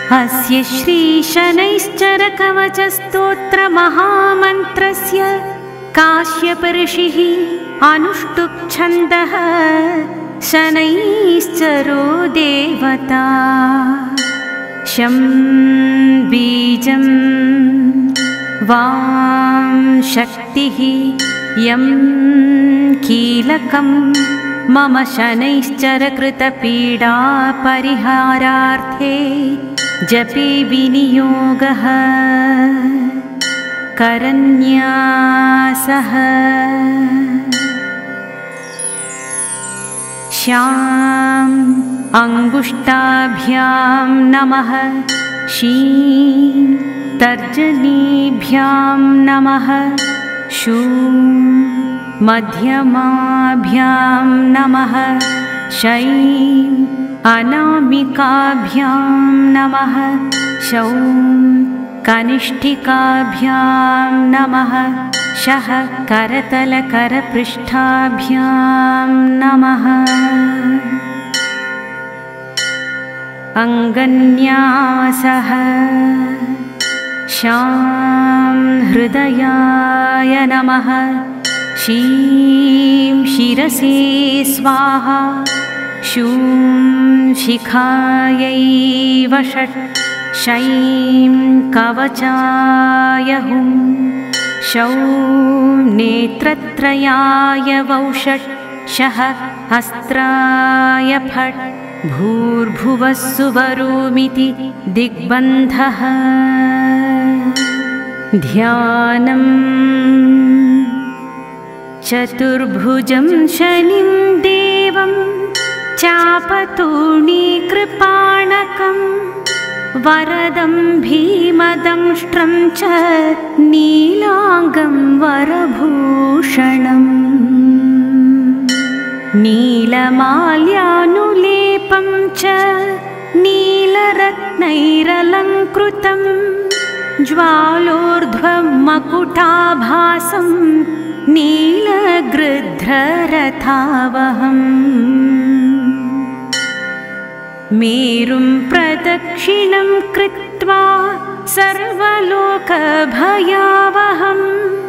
अस्य श्रीशनैश्चरकवचस्तोत्रमहामन्त्रस्य काश्यपऋषिः अनुष्टुप्छन्दः शनैश्चरो देवता। शं बीजं वां शक्तिः यं कीलकं मम शनैश्चरकृतपीडापरिहारार्थे जपे विनियोगः। करन्यासः श्याम् अङ्गुष्ठाभ्यां नमः। शीं तर्जनीभ्यां नमः। शूं मध्यमाभ्यां नमः। शैं अनामिकाभ्यां नमः। शौं कनिष्ठिकाभ्यां नमः। शः करतलकरपृष्ठाभ्यां नमः। अङ्गन्यासः शां हृदयाय नमः। शीं शिरसे स्वाहा। शूं शिखायै वषट्। शैं कवचाय हुं। शौं नेत्रत्रयाय वौषट्। शः अस्त्राय फट्। भूर्भुवः सुवरोमिति दिग्बन्धः। ध्यानम् चतुर्भुजं शनिं देवं चापतूणीकृपाणकं वरदं भीमदंष्ट्रं च नीलाङ्गं वरभूषणम्। नीलमाल्यानुलेपं च नीलरत्नैरलङ्कृतं ज्वालोर्ध्वमकुटाभासं नीलगृध्ररथावहम्। मेरुं प्रदक्षिणं कृत्वा सर्वलोकभयावहं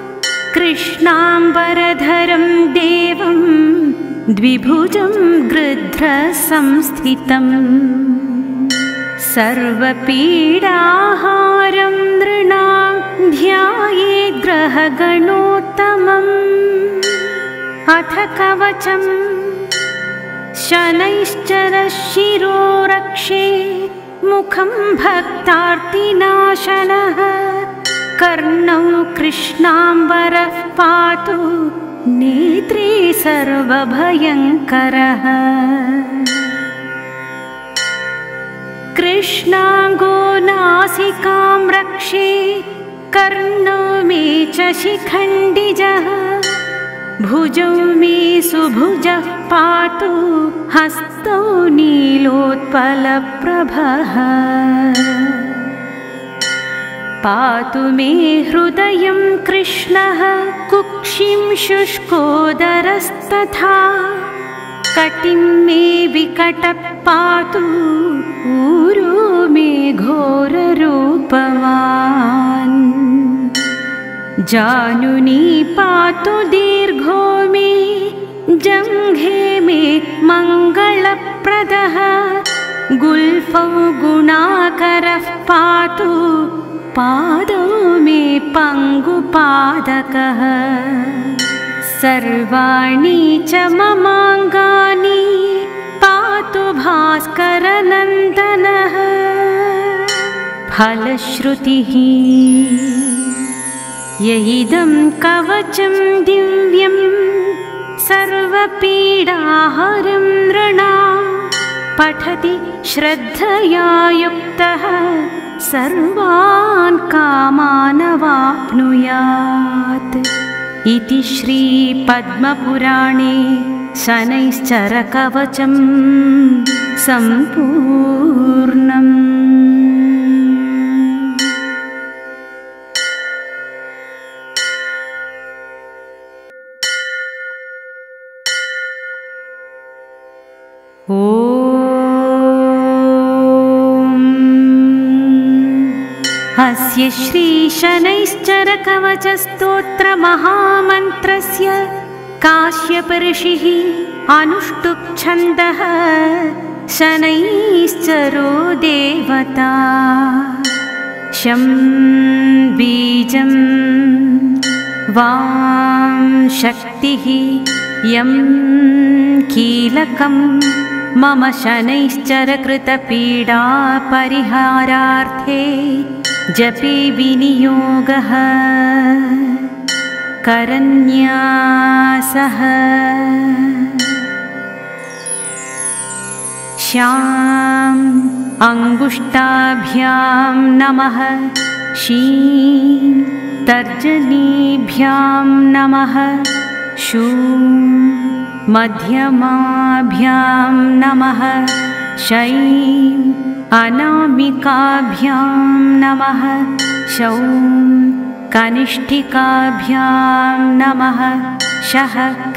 कृष्णाम्बरधरं देवं द्विभुजं गृध्रसंस्थितम्। सर्वपीडाहारं नृणां ध्यायेत् ग्रहगणोत्तमम्। अथ कवचम् शनैश्चरः शिरो रक्षे मुखं भक्तार्तिनाशनः। कर्णौ कृष्णाम्बरः पातु नेत्रे सर्वभयङ्करः। कृष्णाङ्गो नासिकां रक्षे कर्णौ मे च शिखण्डिजः। भुजौ मे सुभुजः पातु हस्तौ नीलोत्पलप्रभः। पातु मे हृदयं कृष्णः कुक्षिं शुष्कोदरस्तथा। कटिं मे विकटः पातु ऊरो मे घोररूपवान्। जानुनी पातु दीर्घो मे जङ्घे मे मङ्गलप्रदः। गुल्फौ गुणाकरः पातु पादौ मे पङ्गुपादकः। सर्वाणि च ममाङ्गानि पातु भास्करनन्दनः। फलश्रुतिः यइदं कवचं दिव्यं सर्वपीडाहरं नृणां पठति श्रद्धया युक्तः सर्वान् कामानवाप्नुयात्। इति श्रीपद्मपुराणे शनैश्चरकवचं सम्पूर्णम्। ॐ अस्य श्रीशनैश्चरकवचस्तोत्रमहामन्त्रस्य काश्यपऋषिः अनुष्टुप् छन्दः शनैश्चरो देवता शं बीजं वां शक्तिः यं कीलकं मम शनैश्चरकृतपीडापरिहारार्थे जपे विनियोगः करन्यासः श्याम् अङ्गुष्ठाभ्यां नमः शीं तर्जनीभ्यां नमः शूं मध्यमाभ्यां नमः शैं अनामिकाभ्यां नमः शौं कनिष्ठिकाभ्यां नमः शः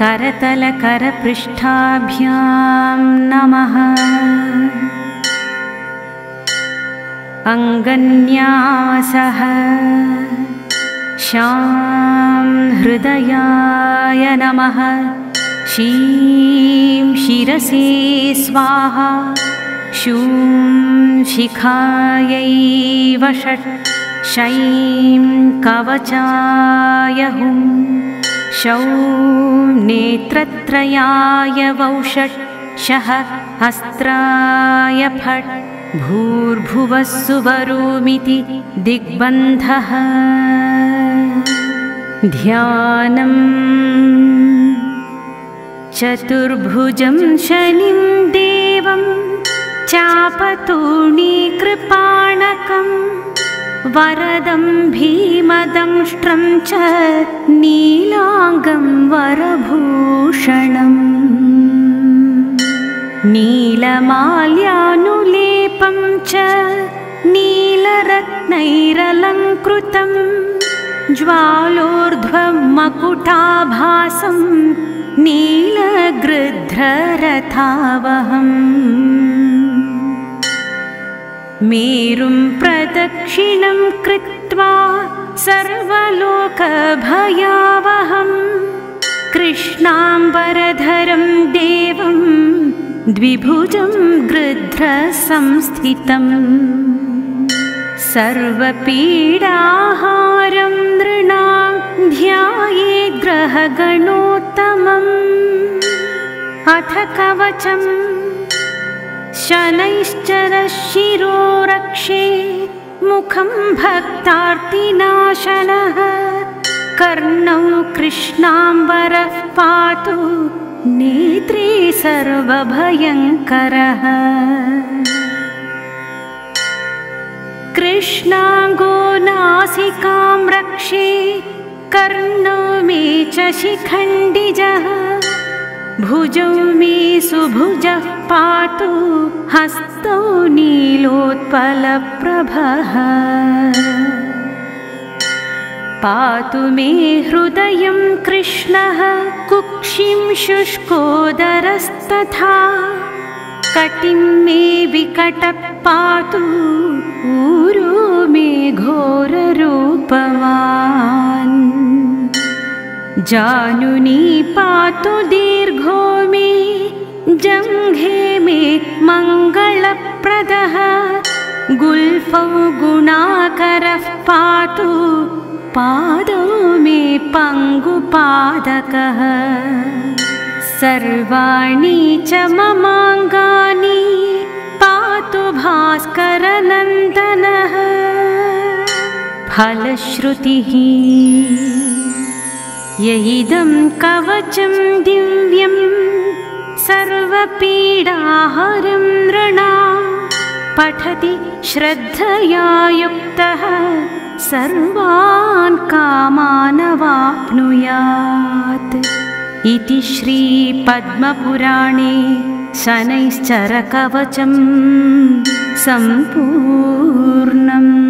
करतलकरपृष्ठाभ्यां नमः अङ्गन्यासः श्यां हृदयाय नमः शीं शिरसे स्वाहा शूं शिखायै वषट् शैं कवचाय हुं शौं नेत्रत्रयाय वौषट् शः हस्त्राय फट् भूर्भुवः सुवरोमिति दिग्बन्धः ध्यानम् चतुर्भुजं शनिं देवं चापतूणीकृपाणकं वरदं भीमदंष्ट्रं च नीलाङ्गं वरभूषणम् नीलमाल्यानुलेपं च नीलरत्नैरलङ्कृतं ज्वालोर्ध्वं मकुटाभासं नीलगृध्ररथावहम् मेरुं प्रदक्षिणं कृत्वा सर्वलोकभयावहं कृष्णाम्बरधरं देवं द्विभुजं गृध्रसंस्थितम् सर्वपीडाहारं नृणां ध्यायेद्ग्रहगणोत्तमम् अथ कवचम् शनैश्चरः शिरो रक्षे मुखं भक्तार्तिनाशनः कर्णौ कृष्णाम्बरः पातु नेत्रे सर्वभयङ्करः कृष्णाङ्गो नासिकां रक्षे कर्णो मे च शिखण्डिजः भुजौ मे सुभुजः पातु हस्तौ नीलोत्पलप्रभः पातु मे हृदयं कृष्णः कुक्षिं शुष्कोदरस्तथा कटिं मे विकटः पातु ऊरो मे घोररूपवान् जानुनी पातु दीर्घो मे जङ्घे मे मङ्गलप्रदः गुल्फौ गुणाकरः पातु पादौ मे पङ्गुपादकः सर्वाणि च ममाङ्गानि पातु भास्करनन्दनः फलश्रुतिः यैदं कवचं दिव्यं सर्वपीडाहरं नृणां पठति श्रद्धया युक्तः सर्वान् कामानवाप्नुयात् इति श्रीपद्मपुराणे शनैश्चरकवचं सम्पूर्णम्।